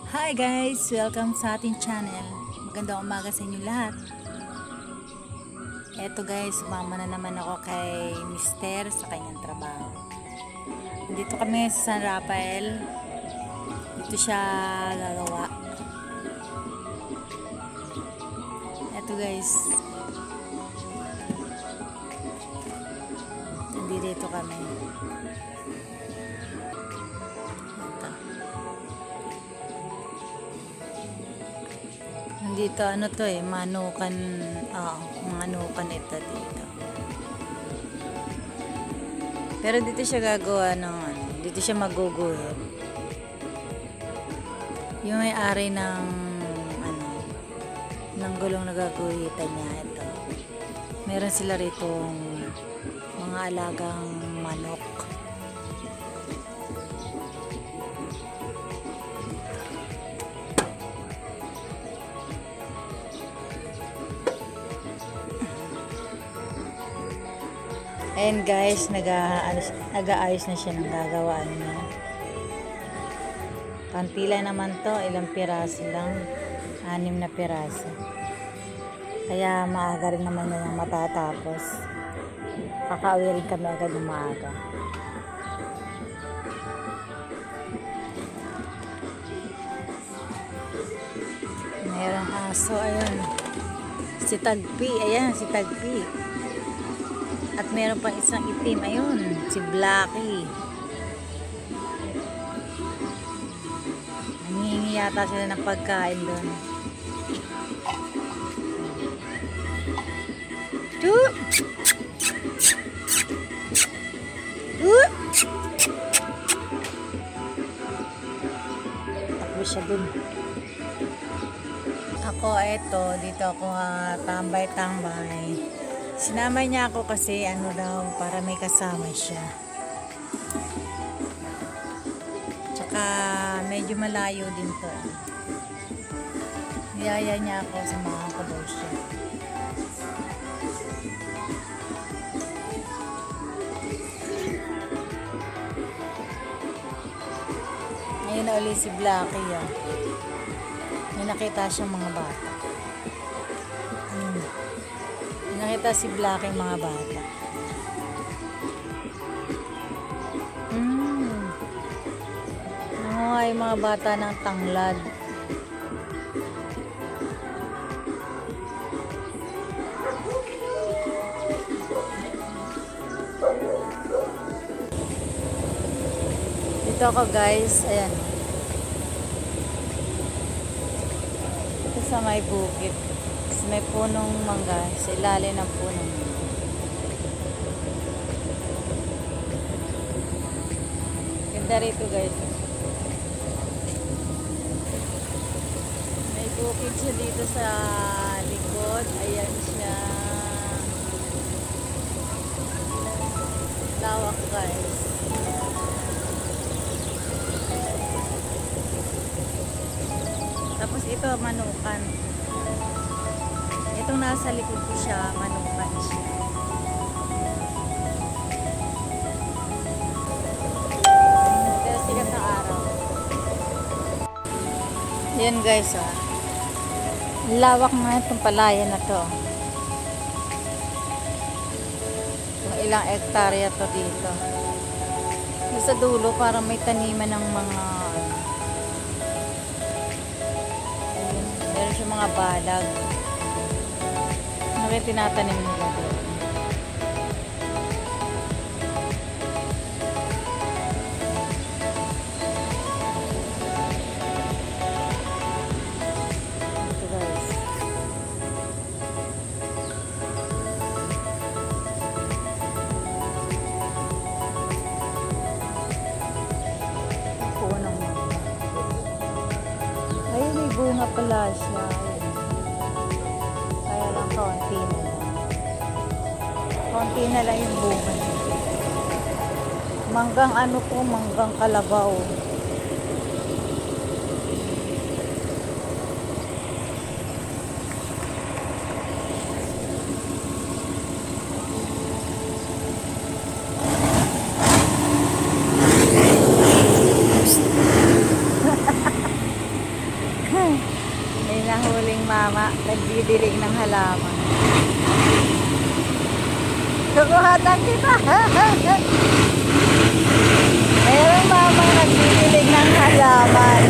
Hi guys! Welcome sa ating channel. Magandang umaga sa inyo lahat. Eto guys, sumama na naman ako kay Mister sa kanyang trabaho. Dito kami sa San Rafael. Dito siya gagawa. Eto guys. Nandito kami. Dito ano to manukan, manukan ito dito. Pero dito siya gagawa ng dito siya maguguhit. Yung may-ari ng ng gulong na gaguhitan niya ito. Meron sila rito mga alagang manok. Ayan guys, nag-aayos na siya ng gagawaan niya. Kantila naman to, ilang piraso lang, 6 na piraso. Kaya maaga rin naman niya yung matatapos. Kakauwi rin kami agad ng maaga. Mayroong aso, ayun. Si Tagpi, ayan, si Tagpi. At meron pang isang itim, ayun, si Blacky. Nangihingi yata sila ng pagkain doon. Takbo siya doon. Ako, eto, dito ako tambay-tambay. Sinama niya ako kasi ano daw, para may kasama siya. Tsaka medyo malayo din to. Niyaya niya ako, samahan ko daw siya. Ngayon na ulit si Blacky. May nakita siyang mga bata. Nakita si Blacky mga bata. Ay, mga bata ng tanglad. Dito ako guys, ayan. Ito sa may bukid. May punong mangga sa ilalim ng punong. Ganda rito guys. May bukid siya dito sa likod. Ayan siya. Lawak guys. Tapos ito manukan. Itong nasa likod ko siya, manukan siya. Pero sikat ng araw. Yan guys, lawak nga itong palayan na to. Kung ilang hektarya to dito. Sa dulo parang may taniman ng mga meron siya mga balag. Ano tinatanim nila doon? Ito guys. Punong mangga. Ay, may bunga pala siya. Kaya lang kaunti na lang. Konti na lang yung bunga. Manggang ano po, manggang kalabaw. tama. Nagdidilig ng halaman. Kukuhatan kita. Mayroong mama nagdidilig ng halaman.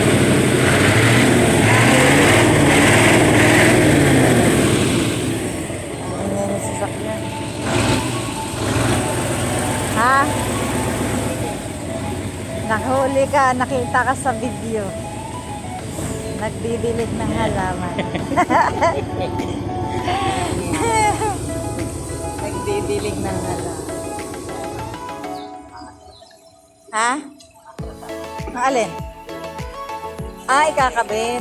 Ayan yung sasakyan. Ha? Nahuli ka, nakita ka sa video. Nagdidilig ng halaman. Nagdidilig ng halaman. Ha? Ang alin? Ah, ikakabit.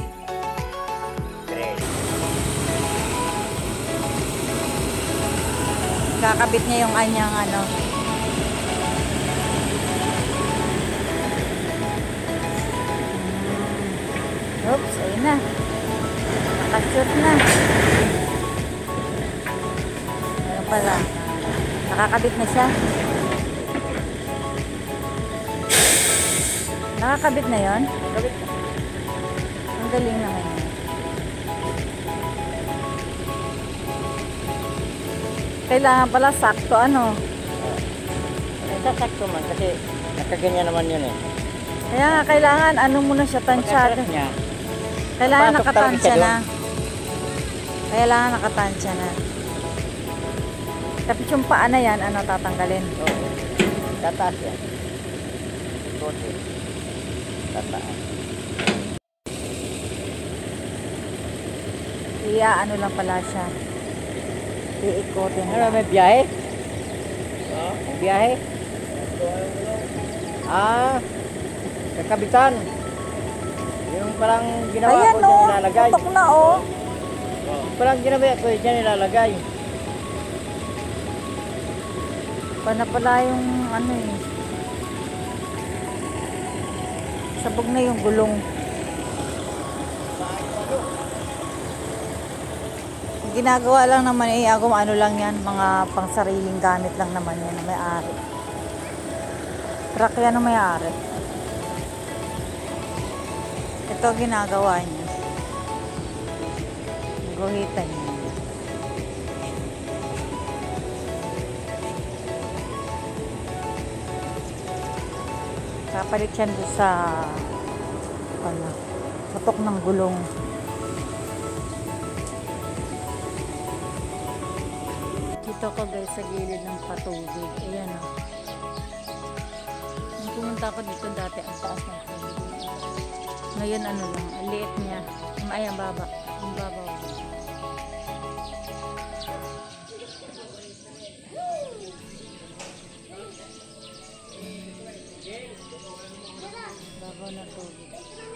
Ikakabit niya yung kanyang ano. Oops, ayun na. Nakashoot na. Ayun pala. Nakakabit na siya. Nakakabit na yon? Nakakabit na. Ang galing naman yun. Kailangan pala sakto ano? Sakto man kasi nakaganyan naman yun eh. Kaya nga kailangan ano muna siya tansyado. Kailangan nakatansya na. Kailangan nakatansya na. Tapos yung paa na yan, ano tatanggalin? Oo. Tataas yan. Kote. Tataas. Iya, ano lang pala siya. Iikotin Ano, lang. may biyahe? May biyahe? Ah, kakabitan. Yung parang ginawa Ayan ko dyan o, nilalagay. putok na o. Parang ginawa ko dyan nilalagay. Pa na pala yung ano eh. Sabog na yung gulong. Ginagawa lang naman eh, ako ano lang yan, mga pangsariling gamit lang naman yan na may-ari. Truck yan na may-ari. Ito ginagawa niya. Guhitan niya. Kapalit yan doon sa ano, putok ng gulong. Dito ko guys sa gilid ng patubig. Ayan o. Nung pumunta ko dito dati, ang taas ng tubig. Ngayon ano lang, ang liit niya. Ay, ang baba. Ang baba. Babaw na tubig.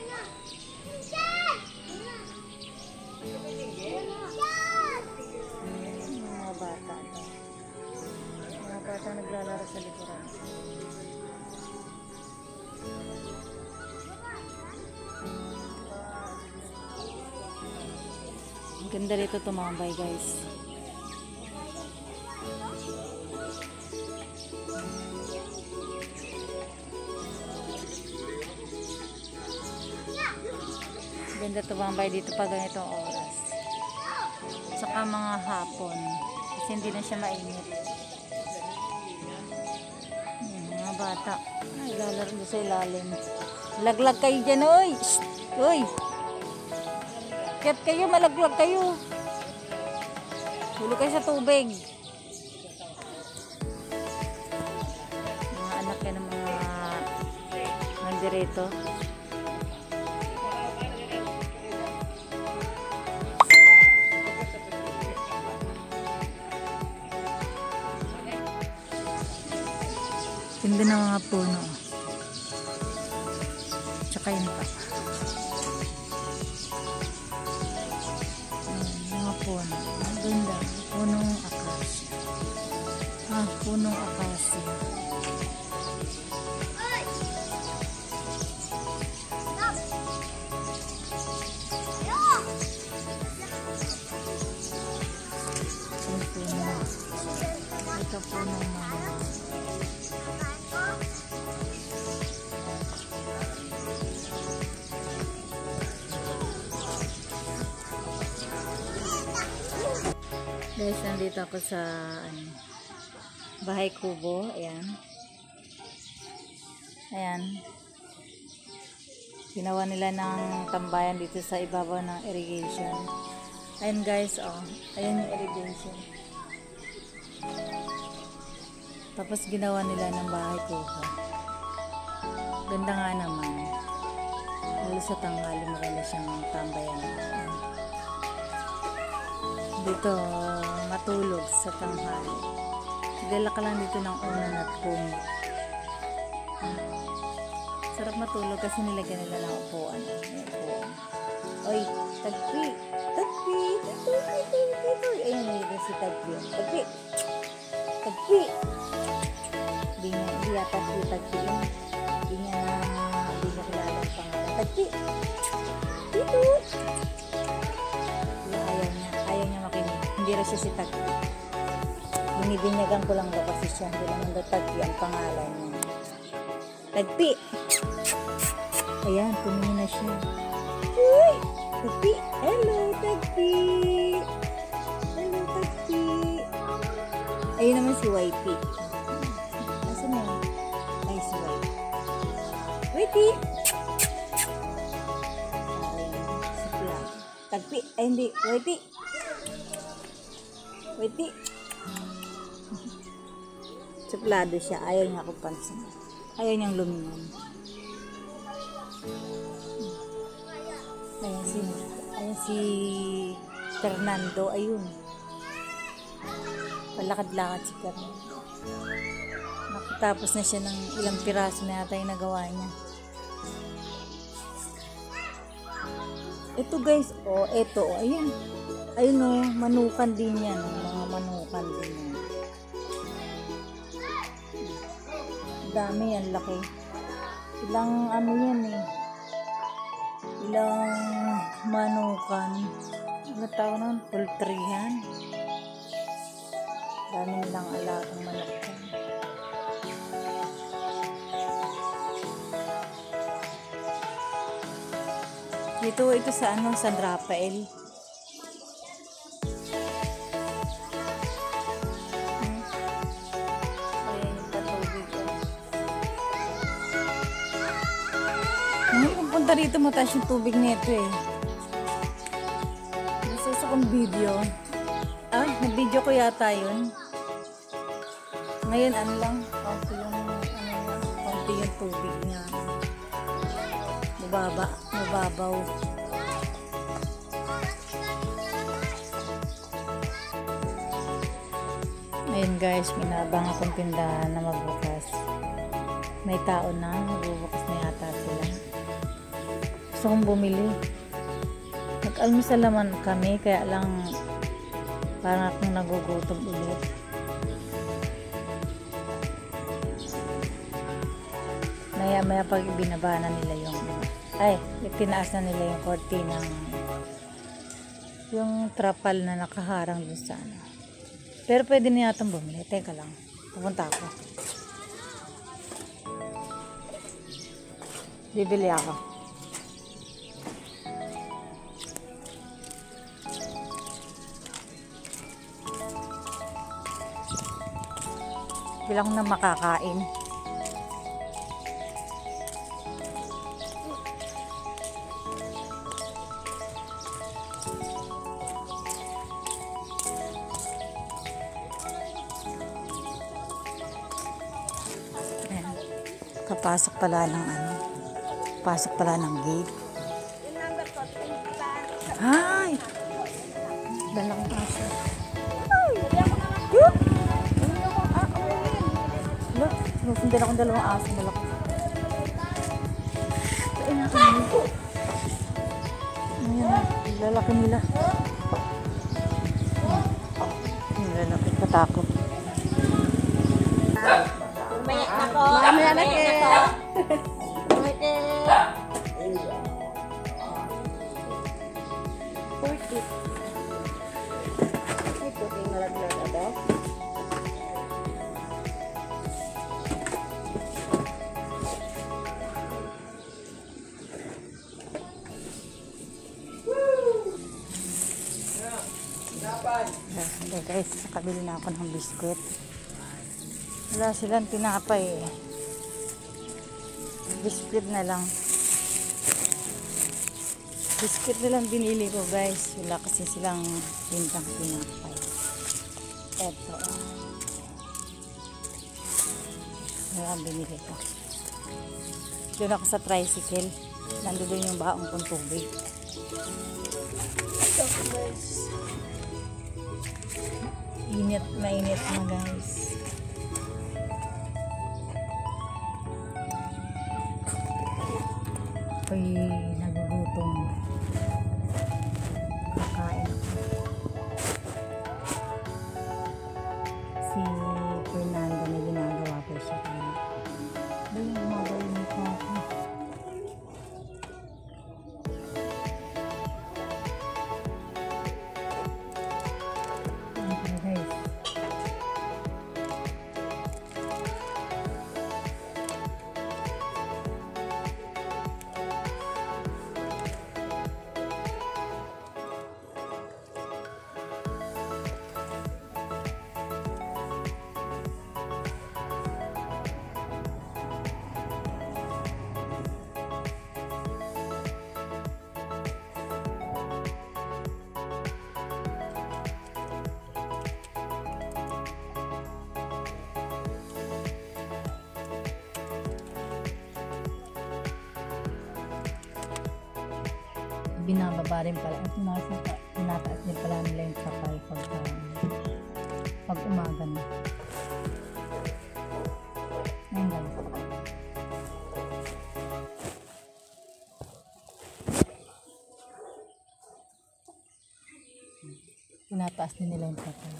Mga bata. Mga bata naglalaro sa likuran. Ang ganda rito tumambay guys. Ganda tumambay dito pag ganitong oras. Saka mga hapon. Kasi hindi na siya mainit. Yan, mga bata. Ay, lalaro sa ilalim. Laglag kayo dyan, oy! Shhh! Oy! Kaya kayo, malaglag kayo. Hulog kayo sa tubig. Mga anak yan ng mga nandirito. Ganda ng mga puno. Tsaka yun pa. Mga puno. Ang ganda. Punong akasya. Ah, punong akasya. Ang puno. Ito puno mga. Guys, nandito ako sa bahay kubo. Ayan. Ayan. Ginawa nila ng tambayan dito sa ibabaw ng irrigation. Ayan guys, oh. Ayan yung irrigation. Tapos ginawa nila ng bahay kubo. Ganda nga naman. Lalo sa tanghali maganda siyang tambayan. Dito matulog sa tanghali. Dala ka lang dito ng unan at pungo. Sarap matulog kasi nilagyan nila ng upuan. Oy, tagpi! Tagpi! Ayun, nilagyan si tagpi. Tagpi! Tagpi! Hindi yata si tagpi. Hindi niya kilala ang pangalan. Tagpi! Dito! Ayaw niya makinig. Hindi rin siya si tagpi. Binibinyagan ko lang daw kasi siya. Hindi naman daw tagpi ang pangalan niya. Tagpi! Ayan, tumingin na siya. Uy! Tagpi! Hello, Tagpi! Hello, Tagpi! Ayun naman si Whitey. Asan na? Ay, si Whitey. Whitey! Ayun, si Flag. Tagpi! Ay, hindi. Whitey! Whitey! Suplado siya. Ayaw niya akong pansin. Ayaw niyang lumingon. Ayan si Fernando. Ayun. Palakad-lakad si Fernando. Nakatapos na siya ng ilang piraso na yata yung nagawa niya. Ito guys. Oh, ito. Oh, ayun. Ayun oh. Manukan din yan. Mga manukan din yan. Dami yan. Laki. Ilang ano yan eh. Ilang manukan. Ano tawag nun? Poultry yan. Dami nilang alagang manukan. Ito sa ano, San Rafael. Ayan yung patubig ko. Punta rito, mataas yung tubig nito eh. Nasa kong video. Nag-video ko yata yun. Ngayon, ano lang, konti yung tubig niya. Mababaw. Ayun guys, minabang akong tindahan na magbukas. May tao na, magbubukas na yata sila. Gusto kong bumili. Nag-almusal naman kami, kaya lang parang akong nagugutom ulit. Maya pag binaba na nila tinaas na nila yung kortinang yung trapal na nakaharang dun sa ano. Pero pwede na yatang bumili. Teka lang. Pupunta ako. Bibili ako. Bilang na makakain. Kapasok pala ng gate. Ay! Dala kong aso. Ay! Yup! Hindi akong dalawang aso. Dala ko. Ayan, lalaki nila. Lalaki, katakot. Mamaya na kayo. Ito yung nalaglag na daw. guys, nakabili na ako ng biskwit. Wala silang tinapay eh. Biskwit na lang. Biskwit na lang binili ko guys. Wala kasi silang bintang tinapay. Eto. Ayan, binili ko. Doon ako sa tricycle. Nandun yung baong kong tubig. Ito guys. Init na guys. Ako'y nagugutom. Kakain ako. Si Fernando may ginagawa ko siya. Dahil gumagawin ko ako. Okay guys. Binababa rin pala at tinataas din pala nila yung kapal pag umaga na. Ayun guys. Tinataas din nila yung kapal.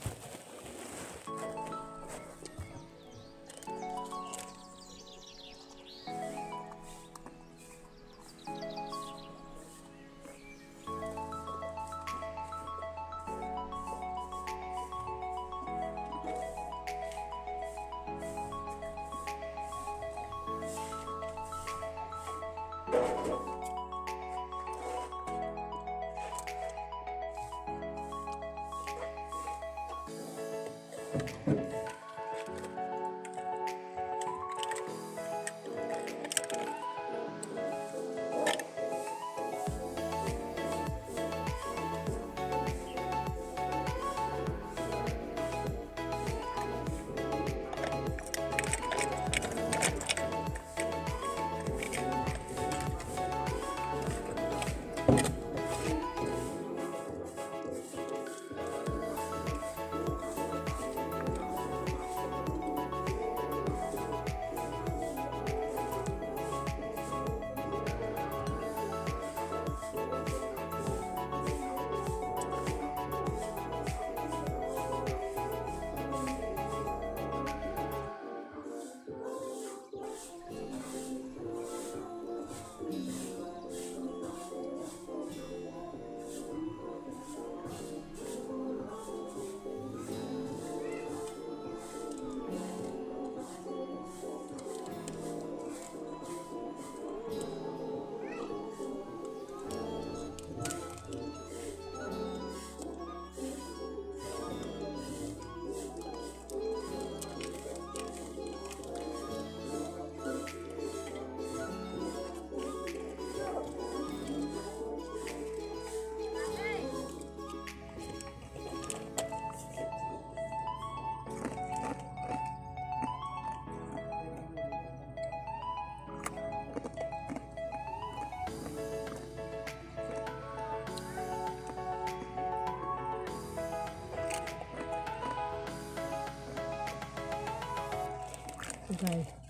Guys.